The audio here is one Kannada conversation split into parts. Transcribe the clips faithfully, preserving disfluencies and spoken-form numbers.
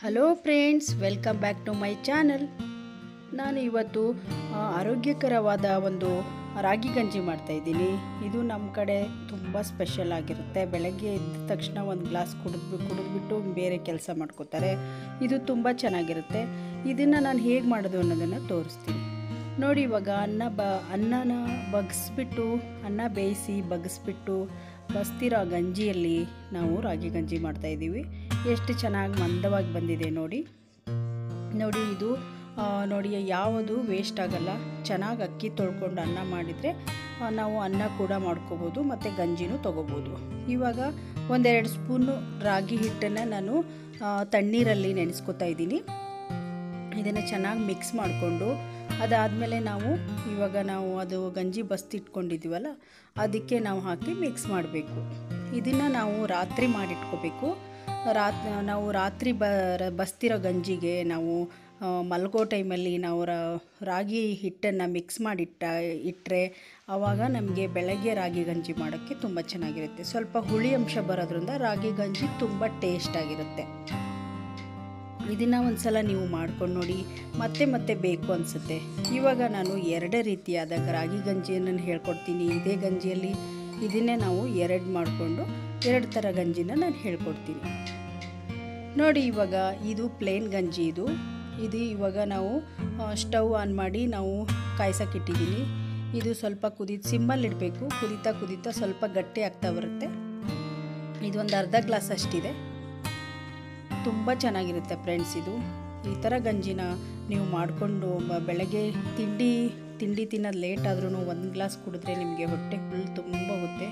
Hello friends, welcome back to my channel. ನಾನು ಇವತ್ತು ಆರೋಗ್ಯಕರವಾದ ಒಂದು ರಾಗಿ ಗಂಜಿ ಮಾಡ್ತಾಯಿದ್ದೀನಿ. ಇದು ನಮ್ಮ ಕಡೆ ತುಂಬ ಸ್ಪೆಷಲ್ ಆಗಿರುತ್ತೆ. ಬೆಳಗ್ಗೆ ಎದ್ದ ತಕ್ಷಣ ಒಂದು ಗ್ಲಾಸ್ ಕುಡಿದ್ಬಿಟ್ಟು ಕುಡಿದ್ಬಿಟ್ಟು ಬೇರೆ ಕೆಲಸ ಮಾಡ್ಕೋತಾರೆ. ಇದು ತುಂಬ ಚೆನ್ನಾಗಿರುತ್ತೆ. ಇದನ್ನು ನಾನು ಹೇಗೆ ಮಾಡೋದು ಅನ್ನೋದನ್ನು ತೋರಿಸ್ತೀನಿ ನೋಡಿ. ಇವಾಗ ಅನ್ನ ಬ ಅನ್ನನ ಬಗ್ಸ್ಬಿಟ್ಟು ಅನ್ನ ಬೇಯಿಸಿ ಬಗ್ಸ್ಬಿಟ್ಟು ಬಸ್ತಿರೋ ಗಂಜಿಯಲ್ಲಿ ನಾವು ರಾಗಿ ಗಂಜಿ ಮಾಡ್ತಾಯಿದ್ದೀವಿ. ಎಷ್ಟು ಚೆನ್ನಾಗಿ ಮಂದವಾಗಿ ಬಂದಿದೆ ನೋಡಿ ನೋಡಿ ಇದು ನೋಡಿ ಯಾವುದು ವೇಸ್ಟ್ ಆಗಲ್ಲ. ಚೆನ್ನಾಗಿ ಅಕ್ಕಿ ತೊಳ್ಕೊಂಡು ಅನ್ನ ಮಾಡಿದರೆ ನಾವು ಅನ್ನ ಕೂಡ ಮಾಡ್ಕೋಬೋದು ಮತ್ತು ಗಂಜಿನೂ ತೊಗೋಬೋದು. ಇವಾಗ ಒಂದೆರಡು ಸ್ಪೂನು ರಾಗಿ ಹಿಟ್ಟನ್ನು ನಾನು ತಣ್ಣೀರಲ್ಲಿ ನೆನೆಸ್ಕೊತಾ ಇದ್ದೀನಿ. ಇದನ್ನು ಚೆನ್ನಾಗಿ ಮಿಕ್ಸ್ ಮಾಡಿಕೊಂಡು ಅದಾದಮೇಲೆ ನಾವು ಇವಾಗ ನಾವು ಅದು ಗಂಜಿ ಬಸ್ತಿಟ್ಕೊಂಡಿದ್ದೀವಲ್ಲ ಅದಕ್ಕೆ ನಾವು ಹಾಕಿ ಮಿಕ್ಸ್ ಮಾಡಬೇಕು. ಇದನ್ನು ನಾವು ರಾತ್ರಿ ಮಾಡಿಟ್ಕೋಬೇಕು. ರಾತ್ ನಾವು ರಾತ್ರಿ ಬ ಬಸ್ತಿರೋ ಗಂಜಿಗೆ ನಾವು ಮಲ್ಗೋ ಟೈಮಲ್ಲಿ ನಾವು ರಾಗಿ ಹಿಟ್ಟನ್ನು ಮಿಕ್ಸ್ ಮಾಡಿಟ್ಟ ಇಟ್ಟರೆ ಆವಾಗ ನಮಗೆ ಬೆಳಗ್ಗೆ ರಾಗಿ ಗಂಜಿ ಮಾಡೋಕ್ಕೆ ತುಂಬ ಚೆನ್ನಾಗಿರುತ್ತೆ. ಸ್ವಲ್ಪ ಹುಳಿ ಅಂಶ ಬರೋದ್ರಿಂದ ರಾಗಿ ಗಂಜಿ ತುಂಬ ಟೇಸ್ಟಾಗಿರುತ್ತೆ. ಇದನ್ನು ಒಂದು ಸಲ ನೀವು ಮಾಡ್ಕೊಂಡು ನೋಡಿ, ಮತ್ತೆ ಮತ್ತೆ ಬೇಕು ಅನಿಸುತ್ತೆ. ಇವಾಗ ನಾನು ಎರಡೇ ರೀತಿಯಾದ ರಾಗಿ ಗಂಜಿಯನ್ನು ಹೇಳ್ಕೊಡ್ತೀನಿ. ಇದೇ ಗಂಜಿಯಲ್ಲಿ ಇದನ್ನೇ ನಾವು ಎರಡು ಮಾಡಿಕೊಂಡು ಎರಡು ಥರ ಗಂಜಿನ ನಾನು ಹೇಳ್ಕೊಡ್ತೀನಿ ನೋಡಿ. ಇವಾಗ ಇದು ಪ್ಲೇನ್ ಗಂಜಿ. ಇದು ಇದು ಇವಾಗ ನಾವು ಸ್ಟವ್ ಆನ್ ಮಾಡಿ ನಾವು ಕಾಯ್ಸೋಕ್ಕಿಟ್ಟಿದ್ದೀನಿ. ಇದು ಸ್ವಲ್ಪ ಕುದಿ ಸಿಮ್ಮಲ್ಲಿ ಇಡಬೇಕು. ಕುದೀತಾ ಕುದೀತಾ ಸ್ವಲ್ಪ ಗಟ್ಟಿ ಆಗ್ತಾ ಬರುತ್ತೆ. ಇದು ಒಂದು ಅರ್ಧ ಗ್ಲಾಸ್ ಅಷ್ಟಿದೆ. ತುಂಬ ಚೆನ್ನಾಗಿರುತ್ತೆ ಫ್ರೆಂಡ್ಸ್. ಇದು ಈ ಥರ ಗಂಜಿನ ನೀವು ಮಾಡಿಕೊಂಡು ಬೆಳಗ್ಗೆ ತಿಂಡಿ ತಿಂಡಿ ತಿನ್ನೋದು ಲೇಟ್ ಆದ್ರೂ ಒಂದು ಗ್ಲಾಸ್ ಕುಡಿದ್ರೆ ನಿಮಗೆ ಹೊಟ್ಟೆ ಫುಲ್ ತುಂಬ ಹೋಗುತ್ತೆ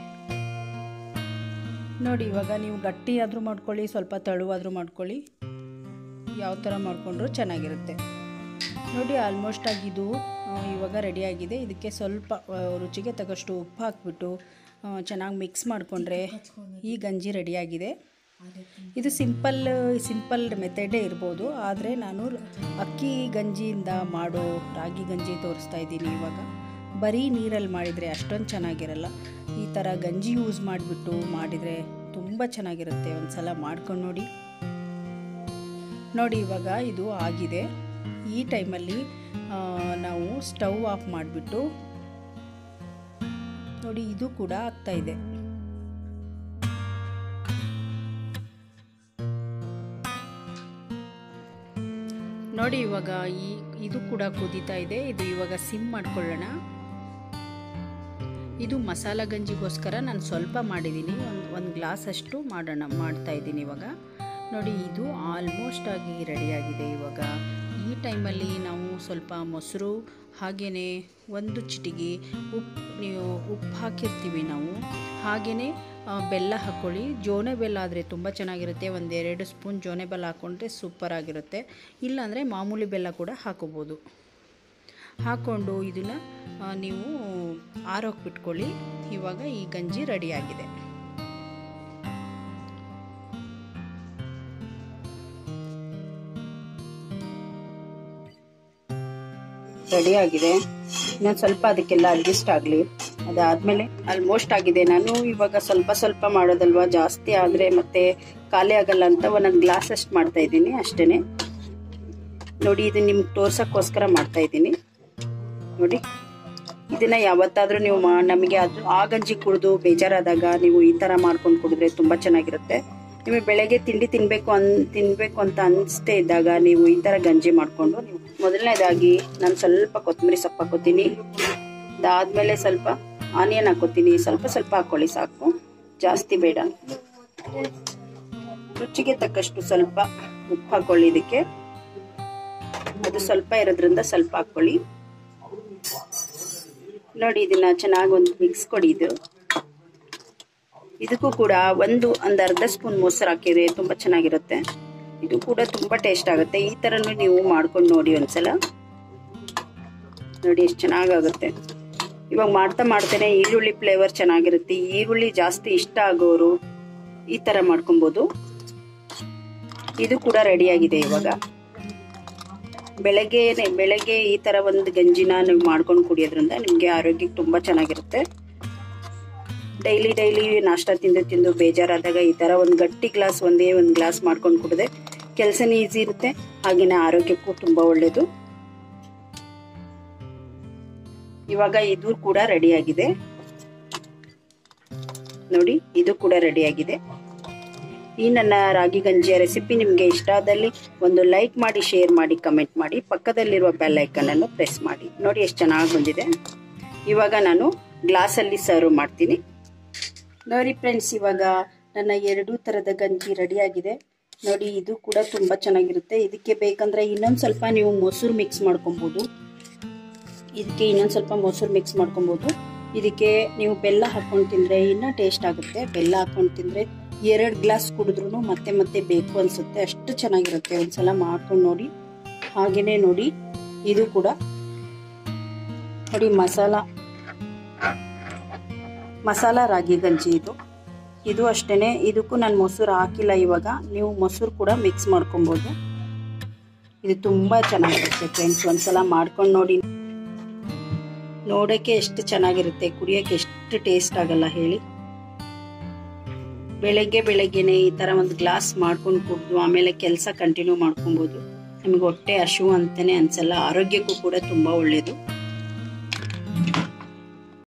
ನೋಡಿ. ಇವಾಗ ನೀವು ಗಟ್ಟಿ ಆದರೂ ಮಾಡ್ಕೊಳ್ಳಿ, ಸ್ವಲ್ಪ ತೆಳುವಾದರೂ ಮಾಡ್ಕೊಳ್ಳಿ, ಯಾವ ಥರ ಮಾಡಿಕೊಂಡ್ರೂ ಚೆನ್ನಾಗಿರುತ್ತೆ ನೋಡಿ. ಆಲ್ಮೋಸ್ಟ್ ಆಗಿದು ಇವಾಗ ರೆಡಿಯಾಗಿದೆ. ಇದಕ್ಕೆ ಸ್ವಲ್ಪ ರುಚಿಗೆ ತಗೋಷ್ಟು ಉಪ್ಪು ಹಾಕ್ಬಿಟ್ಟು ಚೆನ್ನಾಗಿ ಮಿಕ್ಸ್ ಮಾಡಿಕೊಂಡ್ರೆ ಈ ಗಂಜಿ ರೆಡಿಯಾಗಿದೆ. ಇದು ಸಿಂಪಲ್ ಸಿಂಪಲ್ ಮೆಥಡೇ ಇರ್ಬೋದು, ಆದರೆ ನಾನು ಅಕ್ಕಿ ಗಂಜಿಯಿಂದ ಮಾಡೋ ರಾಗಿ ಗಂಜಿ ತೋರಿಸ್ತಾ ಇದ್ದೀನಿ. ಇವಾಗ ಬರೀ ನೀರಲ್ಲಿ ಮಾಡಿದರೆ ಅಷ್ಟೊಂದು ಚೆನ್ನಾಗಿರಲ್ಲ. ಈ ಥರ ಗಂಜಿ ಯೂಸ್ ಮಾಡಿಬಿಟ್ಟು ಮಾಡಿದರೆ ತುಂಬ ಚೆನ್ನಾಗಿರುತ್ತೆ. ಒಂದು ಸಲ ಮಾಡ್ಕೊಂಡು ನೋಡಿ ನೋಡಿ. ಇವಾಗ ಇದು ಆಗಿದೆ. ಈ ಟೈಮಲ್ಲಿ ನಾವು ಸ್ಟವ್ ಆಫ್ ಮಾಡಿಬಿಟ್ಟು ನೋಡಿ, ಇದು ಕೂಡ ಆಗ್ತಾ ಇದೆ ನೋಡಿ. ಇವಾಗ ಈ ಇದು ಕೂಡ ಕುದೀತಾ ಇದೆ. ಇದು ಇವಾಗ ಸಿಮ್ ಮಾಡ್ಕೊಳ್ಳೋಣ. ಇದು ಮಸಾಲ ಗಂಜಿಗೋಸ್ಕರ ನಾನು ಸ್ವಲ್ಪ ಮಾಡಿದ್ದೀನಿ. ಒಂದು ಒಂದು ಗ್ಲಾಸ್ ಅಷ್ಟು ಮಾಡೋಣ ಮಾಡ್ತಾ ಇದ್ದೀನಿ ಇವಾಗ ನೋಡಿ. ಇದು ಆಲ್ಮೋಸ್ಟ್ ಆಗಿ ರೆಡಿಯಾಗಿದೆ. ಇವಾಗ ಈ ಟೈಮಲ್ಲಿ ನಾವು ಸ್ವಲ್ಪ ಮೊಸರು ಹಾಗೆಯೇ ಒಂದು ಚಿಟಿಕೆ ಉಪ್ಪು ನೀವು ಉಪ್ಪು ಹಾಕಿರ್ತೀವಿ ನಾವು, ಹಾಗೆಯೇ ಬೆಲ್ಲ ಹಾಕ್ಕೊಳ್ಳಿ. ಜೋನೆ ಬೆಲ್ಲ ಆದರೆ ತುಂಬ ಚೆನ್ನಾಗಿರುತ್ತೆ. ಒಂದೆರಡು ಸ್ಪೂನ್ ಜೋನೆ ಬೆಲ್ಲ ಹಾಕ್ಕೊಂಡ್ರೆ ಸೂಪರಾಗಿರುತ್ತೆ. ಇಲ್ಲಾಂದರೆ ಮಾಮೂಲಿ ಬೆಲ್ಲ ಕೂಡ ಹಾಕೋಬೋದು. ಹಾಕ್ಕೊಂಡು ಇದನ್ನು ನೀವು ಆರೋಕ್ಕೆ ಬಿಟ್ಕೊಳ್ಳಿ. ಇವಾಗ ಈ ಗಂಜಿ ರೆಡಿಯಾಗಿದೆ. ರೆಡಿಯಾಗಿದೆ. ಇನ್ನೊಂದು ಸ್ವಲ್ಪ ಅದಕ್ಕೆಲ್ಲ ಅಡ್ಜಸ್ಟ್ ಆಗಲಿ. ಅದಾದಮೇಲೆ ಆಲ್ಮೋಸ್ಟ್ ಆಗಿದೆ. ನಾನು ಇವಾಗ ಸ್ವಲ್ಪ ಸ್ವಲ್ಪ ಮಾಡೋದಲ್ವ, ಜಾಸ್ತಿ ಆದರೆ ಮತ್ತೆ ಖಾಲಿ ಆಗಲ್ಲ ಅಂತ ಒಂದೊಂದು ಗ್ಲಾಸ್ ಅಷ್ಟು ಮಾಡ್ತಾ ಇದ್ದೀನಿ ಅಷ್ಟೇ ನೋಡಿ. ಇದು ನಿಮ್ಗೆ ತೋರ್ಸೋಕ್ಕೋಸ್ಕರ ಮಾಡ್ತಾ ಇದ್ದೀನಿ ನೋಡಿ. ಇದನ್ನ ಯಾವತ್ತಾದರೂ ನೀವು ನಮಗೆ ಅದು ಆ ಗಂಜಿ ಕುಡಿದು ಬೇಜಾರಾದಾಗ ನೀವು ಈ ಥರ ಮಾಡ್ಕೊಂಡು ಕುಡಿದ್ರೆ ತುಂಬ ಚೆನ್ನಾಗಿರುತ್ತೆ. ನಿಮಗೆ ಬೆಳಗ್ಗೆ ತಿಂಡಿ ತಿನ್ನಬೇಕು ಅನ್ ತಿನ್ನಬೇಕು ಅಂತ ಅನಿಸ್ತೇ ಇದ್ದಾಗ ನೀವು ಈ ಥರ ಗಂಜಿ ಮಾಡಿಕೊಂಡು ನೀವು ಮೊದಲನೇದಾಗಿ ನಾನು ಸ್ವಲ್ಪ ಕೊತ್ತಂಬರಿ ಸೊಪ್ಪು ಹಾಕೋತೀನಿ. ಅದಾದಮೇಲೆ ಸ್ವಲ್ಪ ಆನಿಯನ್ ಹಾಕೋತೀನಿ. ಸ್ವಲ್ಪ ಸ್ವಲ್ಪ ಹಾಕ್ಕೊಳ್ಳಿ ಸಾಕು, ಜಾಸ್ತಿ ಬೇಡ. ರುಚಿಗೆ ತಕ್ಕಷ್ಟು ಸ್ವಲ್ಪ ಉಪ್ಪು ಹಾಕ್ಕೊಳ್ಳಿ. ಇದಕ್ಕೆ ಅದು ಸ್ವಲ್ಪ ಇರೋದ್ರಿಂದ ಸ್ವಲ್ಪ ಹಾಕ್ಕೊಳ್ಳಿ ನೋಡಿ. ಇದನ್ನ ಚೆನ್ನಾಗಿ ಒಂದು ಮಿಕ್ಸ್ ಕೊಡಿ. ಇದು ಇದಕ್ಕೂ ಕೂಡ ಒಂದು ಒಂದು ಅರ್ಧ ಸ್ಪೂನ್ ಮೊಸರು ಹಾಕಿದ್ರೆ ತುಂಬ ಚೆನ್ನಾಗಿರುತ್ತೆ. ಇದು ಕೂಡ ತುಂಬ ಟೇಸ್ಟ್ ಆಗುತ್ತೆ. ಈ ಥರನೂ ನೀವು ಮಾಡ್ಕೊಂಡು ನೋಡಿ ಒಂದ್ಸಲ ನೋಡಿ, ಎಷ್ಟು ಚೆನ್ನಾಗಾಗುತ್ತೆ. ಇವಾಗ ಮಾಡ್ತಾ ಮಾಡ್ತೇನೆ ಈರುಳ್ಳಿ ಫ್ಲೇವರ್ ಚೆನ್ನಾಗಿರುತ್ತೆ. ಈರುಳ್ಳಿ ಜಾಸ್ತಿ ಇಷ್ಟ ಆಗೋರು ಈ ಥರ ಮಾಡ್ಕೊಬೋದು. ಇದು ಕೂಡ ರೆಡಿಯಾಗಿದೆ. ಇವಾಗ ಬೆಳಗ್ಗೆ ಬೆಳಗ್ಗೆ ಈ ಥರ ಒಂದು ಗಂಜಿನ ನೀವು ಮಾಡ್ಕೊಂಡು ಕುಡಿಯೋದ್ರಿಂದ ನಿಮಗೆ ಆರೋಗ್ಯಕ್ಕೆ ತುಂಬ ಚೆನ್ನಾಗಿರುತ್ತೆ. ಡೈಲಿ ಡೈಲಿ ನಾಷ್ಟ ತಿಂದು ತಿಂದು ಬೇಜಾರಾದಾಗ ಈ ಥರ ಒಂದು ಗಟ್ಟಿ ಗ್ಲಾಸ್ ಒಂದೇ ಒಂದು ಗ್ಲಾಸ್ ಮಾಡ್ಕೊಂಡು ಕುಡಿದ್ರೆ ಕೆಲಸನೂ ಈಸಿ ಇರುತ್ತೆ, ಹಾಗೇನೆ ಆರೋಗ್ಯಕ್ಕೂ ತುಂಬಾ ಒಳ್ಳೇದು. ಇವಾಗ ಇದು ಕೂಡ ರೆಡಿ ಆಗಿದೆ ನೋಡಿ, ಇದು ಕೂಡ ರೆಡಿ ಆಗಿದೆ. ಈ ನನ್ನ ರಾಗಿ ಗಂಜಿಯ ರೆಸಿಪಿ ನಿಮಗೆ ಇಷ್ಟ ಆದಲ್ಲಿ ಒಂದು ಲೈಕ್ ಮಾಡಿ, ಶೇರ್ ಮಾಡಿ, ಕಮೆಂಟ್ ಮಾಡಿ, ಪಕ್ಕದಲ್ಲಿರುವ ಬೆಲ್ ಐಕನ್ ಅನ್ನು ಪ್ರೆಸ್ ಮಾಡಿ. ನೋಡಿ ಎಷ್ಟು ಚೆನ್ನಾಗಿ ಬಂದಿದೆ. ಇವಾಗ ನಾನು ಗ್ಲಾಸಲ್ಲಿ ಸರ್ವ್ ಮಾಡ್ತೀನಿ. ನೋಡಿ ಫ್ರೆಂಡ್ಸ್, ಇವಾಗ ನನ್ನ ಎರಡೂ ಥರದ ಗಂಜಿ ರೆಡಿ ಆಗಿದೆ ನೋಡಿ. ಇದು ಕೂಡ ತುಂಬ ಚೆನ್ನಾಗಿರುತ್ತೆ. ಇದಕ್ಕೆ ಬೇಕಂದ್ರೆ ಇನ್ನೊಂದು ಸ್ವಲ್ಪ ನೀವು ಮೊಸರು ಮಿಕ್ಸ್ ಮಾಡ್ಕೊಬೋದು. ಇದಕ್ಕೆ ಇನ್ನೊಂದು ಸ್ವಲ್ಪ ಮೊಸರು ಮಿಕ್ಸ್ ಮಾಡ್ಕೊಬೋದು. ಇದಕ್ಕೆ ನೀವು ಬೆಲ್ಲ ಹಾಕೊಂಡು ತಿಂದರೆ ಇನ್ನೂ ಟೇಸ್ಟ್ ಆಗುತ್ತೆ. ಬೆಲ್ಲ ಹಾಕೊಂಡು ತಿಂದರೆ ಎರಡು ಗ್ಲಾಸ್ ಕುಡಿದ್ರೂ ಮತ್ತೆ ಮತ್ತೆ ಬೇಕು ಅನಿಸುತ್ತೆ, ಅಷ್ಟು ಚೆನ್ನಾಗಿರುತ್ತೆ. ಒಂದ್ಸಲ ಮಾಡ್ಕೊಂಡು ನೋಡಿ. ಹಾಗೆಯೇ ನೋಡಿ, ಇದು ಕೂಡ ನೋಡಿ ಮಸಾಲ ಮಸಾಲ ರಾಗಿ ಗಂಜಿ ಇದು ಇದು ಅಷ್ಟೇನೆ. ಇದಕ್ಕೂ ನಾನು ಮೊಸರು ಹಾಕಿಲ್ಲ. ಇವಾಗ ನೀವು ಮೊಸರು ಕೂಡ ಮಿಕ್ಸ್ ಮಾಡ್ಕೊಬೋದು. ಇದು ತುಂಬ ಚೆನ್ನಾಗಿರುತ್ತೆ ಫ್ರೆಂಡ್ಸ್, ಒಂದ್ಸಲ ಮಾಡ್ಕೊಂಡು ನೋಡಿ. ನೋಡೋಕ್ಕೆ ಎಷ್ಟು ಚೆನ್ನಾಗಿರುತ್ತೆ, ಕುಡಿಯೋಕ್ಕೆ ಎಷ್ಟು ಟೇಸ್ಟ್ ಆಗಲ್ಲ ಹೇಳಿ. ಬೆಳಗ್ಗೆ ಬೆಳಗ್ಗೆನೆ ಈ ಥರ ಒಂದು ಗ್ಲಾಸ್ ಮಾಡ್ಕೊಂಡು ಕುಡಿದು ಆಮೇಲೆ ಕೆಲಸ ಕಂಟಿನ್ಯೂ ಮಾಡ್ಕೊಬೋದು. ನಿಮಗೆ ಹೊಟ್ಟೆ ಹಸಿವು ಅಂತಲೇ ಅನ್ಸಲ್ಲ. ಆರೋಗ್ಯಕ್ಕೂ ಕೂಡ ತುಂಬ ಒಳ್ಳೆಯದು.